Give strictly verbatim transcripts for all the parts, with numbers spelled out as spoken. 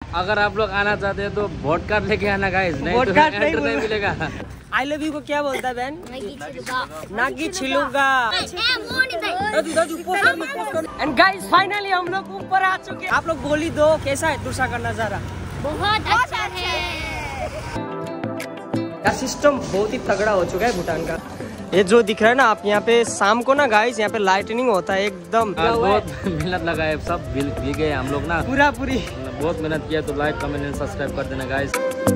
अगर आप लोग आना चाहते हैं तो वोट कार्ड लेके आना गाइस, नहीं वोट तो कार्ड एंटर नहीं नहीं मिलेगा। आई लव यू को क्या बोलता है बहन? नागी छिलूंगा। एंड गाइस फाइनली हम लोग ऊपर आ चुके हैं। आप लोग बोली दो कैसा है तुषा का नजारा? बहुत अच्छा है। यार सिस्टम बहुत ही तगड़ा हो चुका है भूटान का। ये जो दिख रहा है ना आप यहाँ पे शाम को ना गाइस यहाँ पे लाइटनिंग होता है एकदम। बहुत मेहनत लगा है, सब भीग गए हम लोग ना पूरा पूरी बहुत मेहनत किया। तो लाइक कमेंट एंड सब्सक्राइब कर देना guys.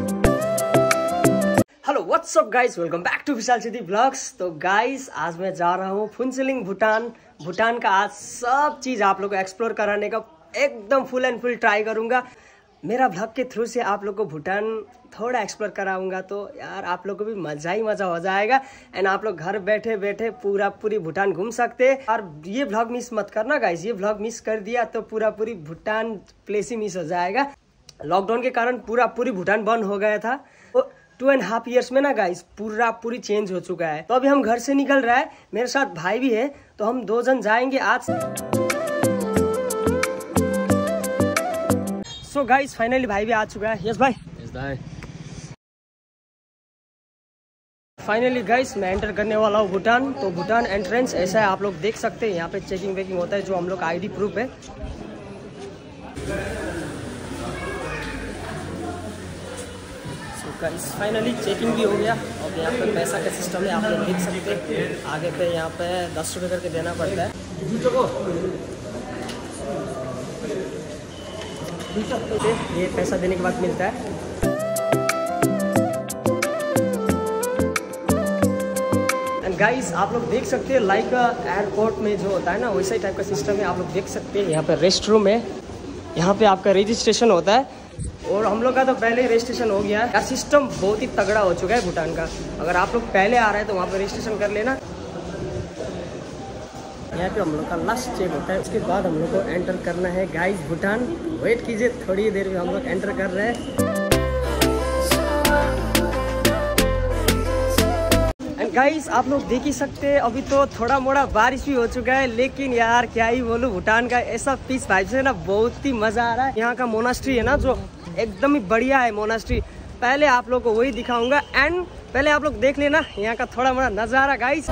Hello what's up guys, welcome back to Vishal city vlogs. तो गाइस आज मैं जा रहा हूँ फुनसिलिंग भूटान। भूटान का आज सब चीज आप लोग को एक्सप्लोर कराने का एकदम फुल एंड फुल ट्राई करूंगा। मेरा ब्लॉग के थ्रू से आप लोग को भूटान थोड़ा एक्सप्लोर कराऊंगा तो यार आप लोग को भी मजा ही मजा हो जाएगा। एंड आप लोग घर बैठे बैठे पूरा पूरी भूटान घूम सकते हैं। और ये ब्लॉग मिस मत करना गाइस, ये ब्लॉग मिस कर दिया तो पूरा पूरी भूटान प्लेस ही मिस हो जाएगा। लॉकडाउन के कारण पूरा पूरी भूटान बंद हो गया था। तो टू एंड हाफ ईयर्स में ना गाइस पूरा पूरी चेंज हो चुका है। तो अभी हम घर से निकल रहा है, मेरे साथ भाई भी है, तो हम दो जन जाएंगे आज। सो गाइस फाइनली भाई भी आ चुका है। यस भाई। यस भाई। फाइनली गाइस मैं एंटर करने वाला हूँ भूटान। तो भूटान एंट्रेंस ऐसा है, आप लोग देख सकते हैं। यहाँ पे चेकिंग वेकिंग होता है, जो हम लोग आईडी प्रूफ है। गाइस फाइनली चेकिंग भी हो गया। और यहाँ पे पैसा का सिस्टम है, आप लोग देख सकते हैं। आगे पे यहाँ पे दस रुपये करके देना पड़ता है। ये पैसा देने के बाद मिलता है। एंड गाइस आप लोग देख सकते हैं लाइक एयरपोर्ट में जो होता है ना वैसा ही टाइप का सिस्टम है। आप लोग देख सकते हैं यहाँ पे रेस्ट रूम है, यहाँ पे आपका रजिस्ट्रेशन होता है। और हम लोग का तो पहले ही रजिस्ट्रेशन हो गया है। सिस्टम बहुत ही तगड़ा हो चुका है भूटान का। अगर आप लोग पहले आ रहे हैं तो वहाँ पे रजिस्ट्रेशन कर लेना। यहाँ पे हम लोग का लास्ट चेक होता है, उसके बाद हम लोग को एंटर करना है गाइस भूटान। वेट कीजिए, थोड़ी देर में हम लोग एंटर कर रहे हैं। एंड गाइस आप लोग देख ही सकते हैं अभी तो थोड़ा मोड़ा बारिश भी हो चुका है, लेकिन यार क्या ही बोलूं, भूटान का ऐसा पीस वाइब से ना बहुत ही मजा आ रहा है। यहाँ का मोनास्ट्री है ना जो एकदम ही बढ़िया है मोनास्ट्री, पहले आप लोग को वही दिखाऊंगा। एंड पहले आप लोग देख लेना यहाँ का थोड़ा मोड़ा नजारा गाइस।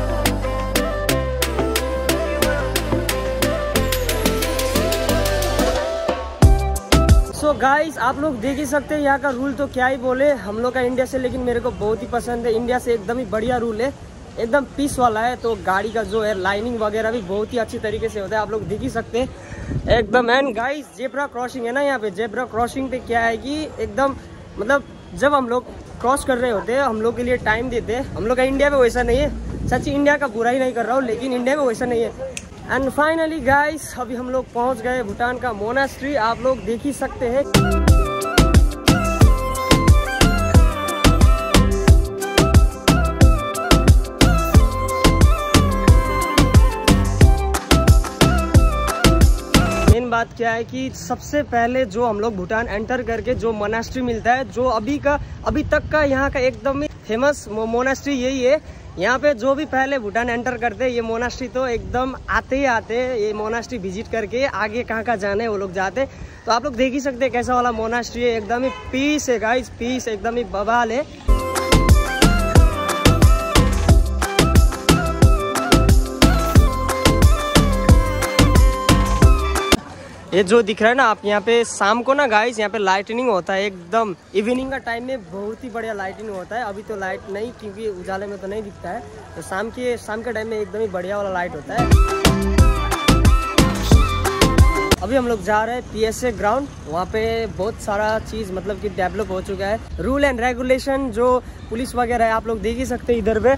सो गाइस आप लोग देख ही सकते हैं यहाँ का रूल तो क्या ही बोले, हम लोग का इंडिया से, लेकिन मेरे को बहुत ही पसंद है। इंडिया से एकदम ही बढ़िया रूल है, एकदम पीस वाला है। तो गाड़ी का जो है लाइनिंग वगैरह भी बहुत ही अच्छी तरीके से होता है, आप लोग देख ही सकते हैं एकदम। एंड गाइस जेब्रा क्रॉसिंग है ना, यहाँ पे जेब्रा क्रॉसिंग पे क्या है कि एकदम मतलब जब हम लोग क्रॉस कर रहे होते हैं हम लोग के लिए टाइम देते हैं। हम लोग का इंडिया में वैसा नहीं है। सच इंडिया का बुरा ही नहीं कर रहा हूँ, लेकिन इंडिया में वैसा नहीं है। एंड फाइनली गाइस अभी हम लोग पहुंच गए भूटान का मोनास्ट्री, आप लोग देख ही सकते हैं। मेन बात क्या है कि सबसे पहले जो हम लोग भूटान एंटर करके जो मोनास्ट्री मिलता है, जो अभी का अभी तक का यहाँ का एकदम फेमस मोनास्ट्री यही है। यहाँ पे जो भी पहले भूटान एंटर करते हैं ये मोनास्ट्री तो एकदम आते ही आते हैं ये मोनास्ट्री विजिट करके आगे कहाँ कहाँ जाने वो लोग जाते। तो आप लोग देख ही सकते हैं कैसा वाला मोनास्ट्री है, एकदम ही पीस है गाइस, पीस एकदम ही बवाल है। ये जो दिख रहा है ना आप यहाँ पे शाम को ना गाइस यहाँ पे लाइटनिंग होता है एकदम। इवनिंग का टाइम में बहुत ही बढ़िया लाइटनिंग होता है। अभी तो लाइट नहीं, क्योंकि उजाले में तो नहीं दिखता है। तो शाम के शाम के टाइम में एकदम ही बढ़िया वाला लाइट होता है। अभी हम लोग जा रहे हैं पी एस ए ग्राउंड। वहाँ पे बहुत सारा चीज मतलब कि डेवलप हो चुका है। रूल एंड रेगुलेशन जो पुलिस वगैरह है आप लोग देख ही सकते हैं इधर पे।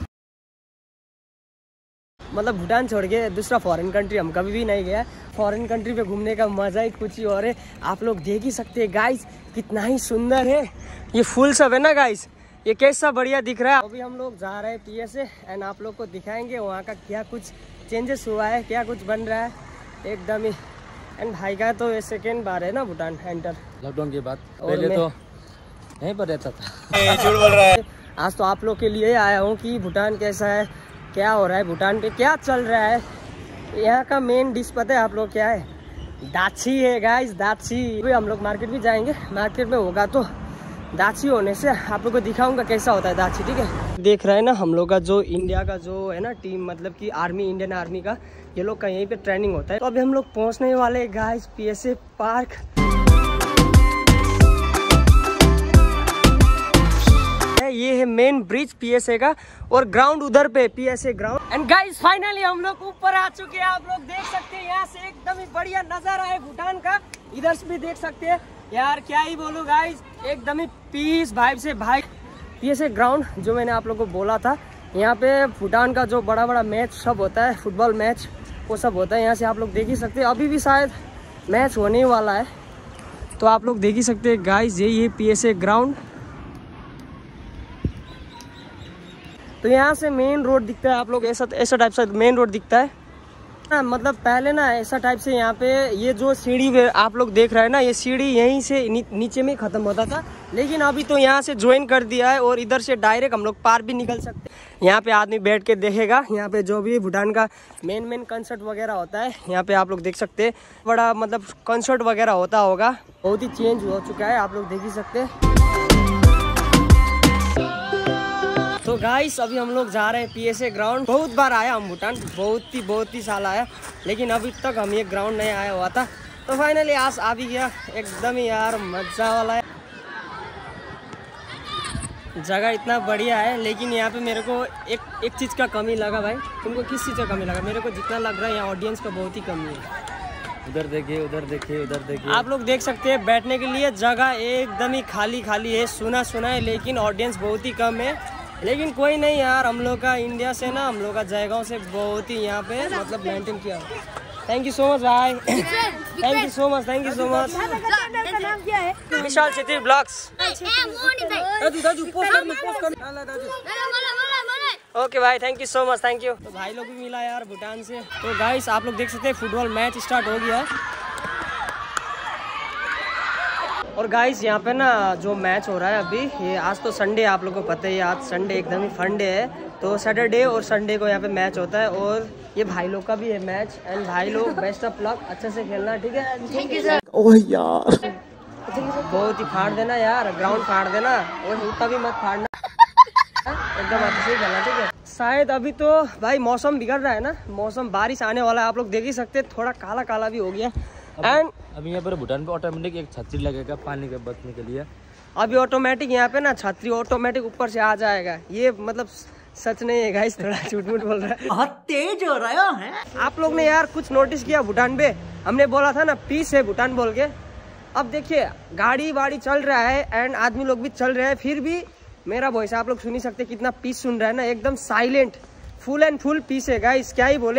मतलब भूटान छोड़ के दूसरा फॉरेन कंट्री हम कभी भी नहीं गया। फॉरेन कंट्री पे घूमने का मजा ही कुछ ही और है। आप लोग देख ही सकते हैं गाइस कितना ही सुंदर है ये फूल सब है ना गाइस, ये कैसा बढ़िया दिख रहा है। अभी हम लोग जा रहे हैं पी एस ए एंड आप लोग को दिखाएंगे वहाँ का क्या कुछ चेंजेस हुआ है, क्या कुछ बन रहा है एकदम ही। एंड भाई का तो ये सेकेंड बार है ना भूटान एंटर लॉकडाउन के बाद, पहले तो यहीं पर रहता था। झूठ बोल रहा है। आज तो आप लोग के लिए आया हूँ कि भूटान कैसा है, क्या हो रहा है, भूटान पे क्या चल रहा है। यहाँ का मेन डिश पता है आप लोग क्या है? दाची है गाइस, दाची। अभी हम लोग मार्केट भी जाएंगे, मार्केट में होगा तो दाची होने से आप लोग को दिखाऊंगा कैसा होता है दाची, ठीक है। देख रहे हैं ना हम लोग का जो इंडिया का जो है ना टीम, मतलब कि आर्मी, इंडियन आर्मी का, ये लोग का यहीं पे ट्रेनिंग होता है। तो अभी हम लोग पहुंचने वाले हैं गाइस पीएसए पार्क। ये है मेन ब्रिज पीएसए का और ग्राउंड उधर पे PSA ground. And guys finally हम लोग ऊपर आ चुके हैं। आप लोग देख सकते हैं यहाँ से एकदम ही बढ़िया नजारा है भूटान का। इधर से भी देख सकते हैं यार, क्या ही बोलूं गाइस, एकदम ही पीस भाइब से भाई। पीएसए ग्राउंड जो मैंने आप लोगों को बोला था, यहाँ पे भूटान का जो बड़ा बड़ा मैच सब होता है, फुटबॉल मैच वो सब होता है। यहाँ से आप लोग देख ही सकते हैं, अभी भी शायद मैच होने वाला है, तो आप लोग देख ही सकते हैं गाइस। यही है पीएसए ग्राउंड। तो यहाँ से मेन रोड दिखता है, आप लोग ऐसा ऐसा टाइप से मेन रोड दिखता है ना। मतलब पहले ना ऐसा टाइप से यहाँ पे ये जो सीढ़ी आप लोग देख रहे हैं ना, ये सीढ़ी यहीं से नी, नीचे में खत्म होता था, लेकिन अभी तो यहाँ से ज्वाइन कर दिया है और इधर से डायरेक्ट हम लोग पार भी निकल सकते हैं। यहाँ पे आदमी बैठ के देखेगा, यहाँ पे जो भी भूटान का मेन मेन कंसर्ट वगैरह होता है, यहाँ पे आप लोग देख सकते हैं बड़ा मतलब कंसर्ट वगैरह होता होगा। बहुत ही चेंज हो चुका है, आप लोग देख ही सकते हैं। तो गाइस अभी हम लोग जा रहे हैं पीएसए ग्राउंड। बहुत बार आया हम भूटान, बहुत ही बहुत ही साल आया, लेकिन अभी तक हम ये ग्राउंड नहीं आया हुआ था। तो फाइनली आज आ भी गया, एकदम ही यार मजा वाला है। जगह इतना बढ़िया है, लेकिन यहाँ पे मेरे को एक एक चीज़ का कमी लगा भाई। तुमको किस चीज़ का कमी लगा? मेरे को जितना लग रहा है यहाँ ऑडियंस का बहुत ही कमी है। उधर देखिए, उधर देखिए, उधर देखिए। आप लोग देख सकते हैं बैठने के लिए जगह एकदम ही खाली खाली है, सुना सुना है, लेकिन ऑडियंस बहुत ही कम है। लेकिन कोई नहीं यार, हम लोग का इंडिया से ना, हम लोग का जयगांव से बहुत ही यहाँ पे मतलब मेंटेन किया। थैंक यू सो मच भाई, thank you so much, thank you so much. Vishal Kshatriya vlogs. Okay भाई, thank you so much, thank you. तो भाई लोग भी मिला यार भूटान से। तो गाइस आप लोग देख सकते हैं फुटबॉल मैच स्टार्ट हो गया है। और गाइस यहाँ पे ना जो मैच हो रहा है अभी, ये आज तो संडे, आप लोगों को पता ही है, आज संडे एकदम ही फन डे है। तो सैटरडे और संडे को यहाँ पे मैच होता है, और ये भाई लोग का भी है मैच। एंड भाई लोग बेस्ट ऑफ लक, अच्छे से खेलना, ठीक है? Thank you sir. ओह यार बहुत ही फाड़ देना यार, ग्राउंड फाड़ देना, और इतना भी मत फाड़ना, एकदम अच्छे से खेलना, ठीक है? शायद अभी तो भाई मौसम बिगड़ रहा है ना, मौसम बारिश आने वाला है, आप लोग देख ही सकते हैं, थोड़ा काला काला भी हो गया। एंड अभी यहाँ पर भूटान पे ऑटोमेटिक एक छतरी लगेगा पानी के बचने के लिए। अभी ऑटोमेटिक यहाँ पे ना छतरी ऑटोमेटिक ऊपर से आ जाएगा। ये मतलब सच नहीं है गाइस, थोड़ा झूठ मूठ बोल रहा है, बहुत तेज हो रहा है। आप लोग ने यार कुछ नोटिस किया भूटान पे? हमने बोला था ना पीस है भूटान बोल के। अब देखिए गाड़ी वाड़ी चल रहा है एंड आदमी लोग भी चल रहे हैं, फिर भी मेरा वॉइस आप लोग सुन ही सकते कितना पीस सुन रहा है ना, एकदम silent, full and full peace है गाइस, क्या ही बोले।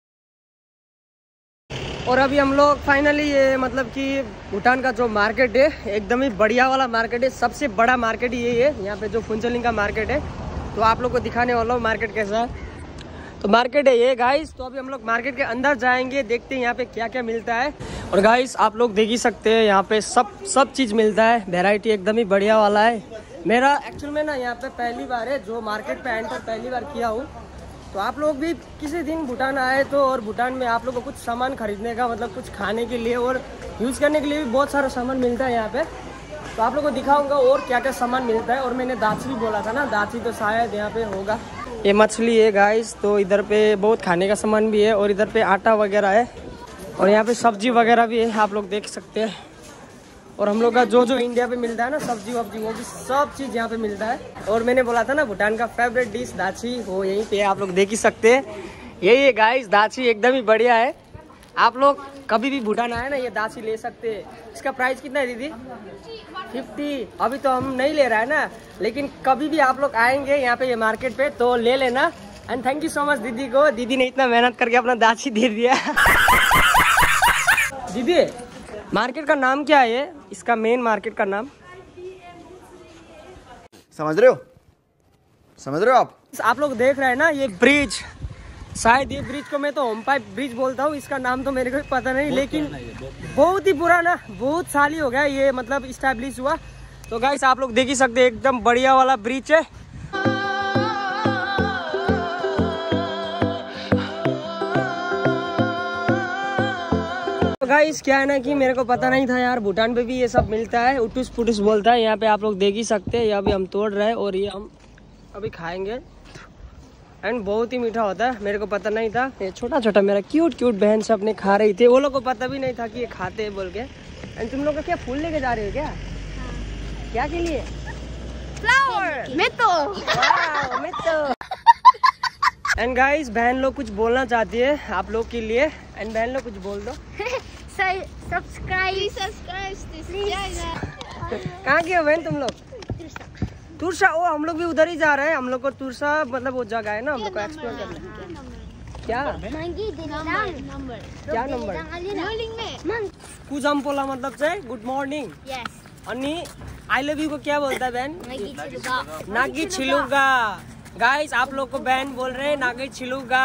और अभी हम लोग फाइनली ये मतलब कि भूटान का जो मार्केट है एकदम ही बढ़िया वाला मार्केट है, सबसे बड़ा मार्केट यही है यहाँ पे जो फुनचलिंग का मार्केट है। तो आप लोग को दिखाने वाला हूँ मार्केट कैसा है। तो मार्केट है ये गाइस। तो अभी हम लोग मार्केट के अंदर जाएंगे, देखते हैं यहाँ पे क्या क्या मिलता है। और गाइस आप लोग देख ही सकते हैं यहाँ पे सब सब चीज़ मिलता है, वेराइटी एकदम ही बढ़िया वाला है। मेरा एक्चुअल में ना यहाँ पे पहली बार है जो मार्केट पे एंटर पहली बार किया हूँ। तो आप लोग भी किसी दिन भूटान आए तो, और भूटान में आप लोग को कुछ सामान खरीदने का मतलब कुछ खाने के लिए और यूज़ करने के लिए भी बहुत सारा सामान मिलता है यहाँ पे। तो आप लोग को दिखाऊंगा और क्या क्या सामान मिलता है। और मैंने दाची भी बोला था ना, दाची तो शायद यहाँ पे होगा। ये मछली है गाइस, तो इधर पे बहुत खाने का सामान भी है, और इधर पे आटा वगैरह है, और यहाँ पे सब्जी वगैरह भी है, आप लोग देख सकते हैं। और हम लोग का जो जो इंडिया पे मिलता है ना सब्जी वब्जी, वो भी सब चीज़ यहाँ पे मिलता है। और मैंने बोला था ना भूटान का फेवरेट डिश दाची, वो यहीं पे आप लोग देख ही सकते हैं। यही है गाइस दाची, एकदम ही बढ़िया है। आप लोग कभी भी भूटान आए ना ये दाची ले सकते हैं। इसका प्राइस कितना है दीदी? फिफ्टी। अभी तो हम नहीं ले रहा है ना, लेकिन कभी भी आप लोग आएंगे यहाँ पे ये मार्केट पे तो ले लेना। And thank you so much दीदी को, दीदी ने इतना मेहनत करके अपना दाची दे दिया। दीदी मार्केट का नाम क्या है ये, इसका मेन मार्केट का नाम? समझ रहे हो समझ रहे हो आप आप लोग देख रहे हैं ना ये ब्रिज, शायद ये ब्रिज को मैं तो होम पाइप ब्रिज बोलता हूँ, इसका नाम तो मेरे को पता नहीं, लेकिन बहुत ही पुराना, बहुत साल ही हो गया ये मतलब इस्टेब्लिश हुआ। तो गाइस आप लोग देख ही सकते हैं एकदम बढ़िया वाला ब्रिज है। गाइस क्या है ना कि मेरे को पता नहीं था यार भूटान पे भी ये सब मिलता है। उटूस पुटूस बोलता है यहाँ पे, आप लोग देख ही सकते हैं। ये अभी हम तोड़ रहे हैं और ये हम अभी खाएंगे एंड बहुत ही मीठा होता है। मेरे को पता नहीं था। ये छोटा छोटा मेरा क्यूट क्यूट बहन सब अपने खा रही थी, वो लोग को पता भी नहीं था कि ये खाते हैं बोल के। एंड तुम लोग का क्या फूल लेके जा रहे हो क्या? हाँ। क्या के लिए? फ्लावर। मित्तो। वाओ मित्तो। एंड गाइस बहन लोग कुछ बोलना चाहती है आप लोग के लिए। एंड बहन लोग कुछ बोल दो। सब्सक्राइब सब्सक्राइब कहाँ की हो बहन तुम लोग? तुरसा। ओ हम लोग भी उधर ही जा रहे हैं। हम लोग को तुरसा मतलब वो जगह है ना, हम लोग को एक्सप्लोर करना। क्या क्या नंबर? कुजम्पोला मतलब से गुड मॉर्निंग। अनि आई लव यू को क्या बोलता है बहन? नागी छिलूगा। गाइस आप लोग को बहन बोल रहे हैं नागी छिलूगा।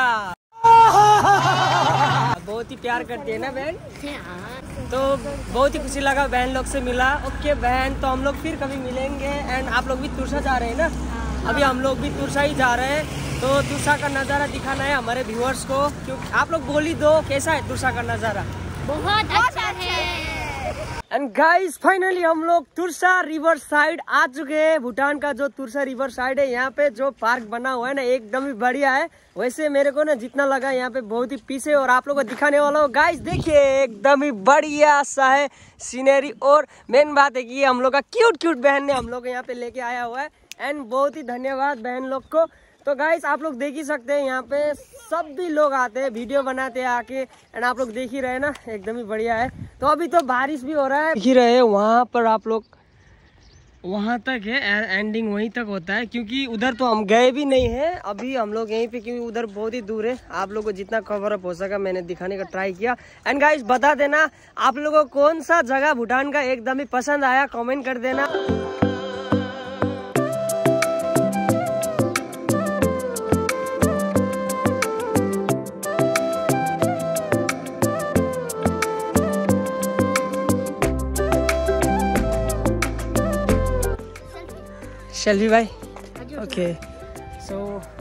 बहुत ही प्यार करती है ना बहन, तो बहुत ही खुशी लगा बहन लोग से मिला। ओके बहन, तो हम लोग फिर कभी मिलेंगे। एंड आप लोग भी तुरसा जा रहे हैं ना? अभी हम लोग भी तुरसा ही जा रहे हैं, तो तुरसा का नज़ारा दिखाना है हमारे व्यूअर्स को। क्योंकि आप लोग बोल ही दो कैसा है तुरसा का नज़ारा? बहुत अच्छा है। एंड गाइस फाइनली हम लोग तुरसा रिवर साइड आ चुके हैं। भूटान का जो तुरसा रिवर साइड है, यहाँ पे जो पार्क बना हुआ है ना एकदम ही बढ़िया है। वैसे मेरे को ना जितना लगा यहाँ पे बहुत ही पीस है और आप लोगों को दिखाने वाला हूँ। गाइस देखिए एकदम ही बढ़िया सा है सीनरी। और मेन बात है कि हम लोग का क्यूट क्यूट बहन ने हम लोग यहाँ पे लेके आया हुआ है। एंड बहुत ही धन्यवाद बहन लोग को। तो गाइस आप लोग देख ही सकते हैं यहाँ पे सब भी लोग आते हैं, वीडियो बनाते हैं आके। एंड आप लोग देख ही रहे ना एकदम ही बढ़िया है। तो अभी तो बारिश भी हो रहा है, देख ही रहे वहाँ पर आप लोग। वहाँ तक है, एंडिंग वहीं तक होता है क्योंकि उधर तो हम गए भी नहीं है। अभी हम लोग यहीं पे, क्योंकि उधर बहुत ही दूर है। आप लोगों को जितना कवर अप हो सका मैंने दिखाने का ट्राई किया। एंड गाइस बता देना आप लोगों को कौन सा जगह भूटान का एकदम ही पसंद आया, कमेंट कर देना। शेल्वी भाई ओके सो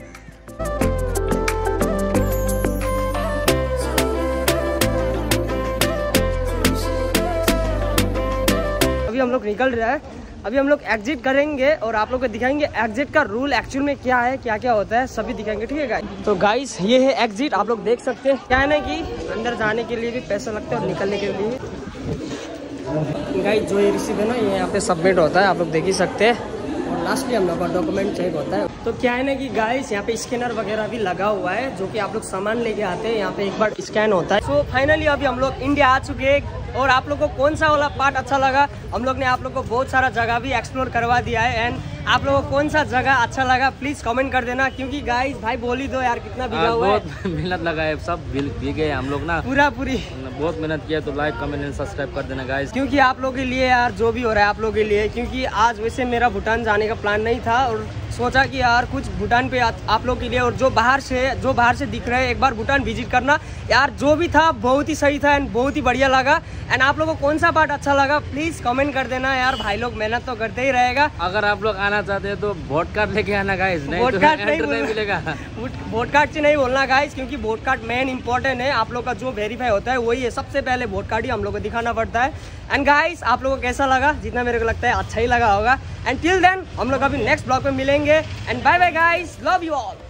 अभी हम लोग निकल रहे हैं। अभी हम लोग एग्जिट करेंगे और आप लोग को दिखाएंगे एग्जिट का रूल एक्चुअल में क्या है, क्या क्या होता है सभी दिखाएंगे। ठीक है गाइस? तो गाइस ये है एग्जिट, आप लोग देख सकते हैं। क्या है ना कि अंदर जाने के लिए भी पैसा लगता है और निकलने के लिए भी। गाइस जो ये रिसीव है ना ये यहाँ पे सबमिट होता है, आप लोग देख ही सकते हैं। लास्टली हम लोग का डॉक्यूमेंट चेक होता है। तो क्या है ना कि गाइस यहाँ पे स्कैनर वगैरह भी लगा हुआ है, जो कि आप लोग सामान लेके आते हैं यहाँ पे एक बार स्कैन होता है। सो so, फाइनली अभी हम लोग इंडिया आ चुके हैं। और आप लोग को कौन सा वाला पार्ट अच्छा लगा? हम लोग ने आप लोग को बहुत सारा जगह भी एक्सप्लोर करवा दिया है। एंड आप लोगों को कौन सा जगह अच्छा लगा प्लीज कमेंट कर देना। क्योंकि गाइस भाई बोल ही दो यार कितना भीगा हुआ है। बहुत मेहनत लगा है, सब भीगे हम लोग ना पूरा पूरी बहुत मेहनत किया। तो लाइक कमेंट एंड सब्सक्राइब कर देना गाइस, क्योंकि आप लोगों के लिए यार जो भी हो रहा है आप लोगों के लिए। क्योंकि आज वैसे मेरा भूटान जाने का प्लान नहीं था और सोचा कि यार कुछ भूटान पे आप लोग के लिए, और जो बाहर से जो बाहर से दिख रहे हैं एक बार भूटान विजिट करना। यार जो भी था बहुत ही सही था एंड बहुत ही बढ़िया लगा। एंड आप लोगों को कौन सा पार्ट अच्छा लगा प्लीज कमेंट कर देना। यार भाई लोग मेहनत तो करते ही रहेगा। अगर आप लोग आना चाहते हैं तो वोट कार्ड लेके आना गाइस, नहीं वोट तो कार्ड एंटर नहीं नहीं मिलेगा। वोट कार्ड से नहीं बोलना गाइस, क्योंकि वोट कार्ड मेन इंपॉर्टेंट है। आप लोग का जो वेरीफाई होता है वही है, सबसे पहले वोट कार्ड ही हम लोग को दिखाना पड़ता है। एंड गाइस आप लोगों को कैसा लगा? जितना मेरे को लगता है अच्छा ही लगा होगा। एंड टिल देन हम लोग अभी नेक्स्ट ब्लॉग में मिलेंगे। And bye bye guys, love you all.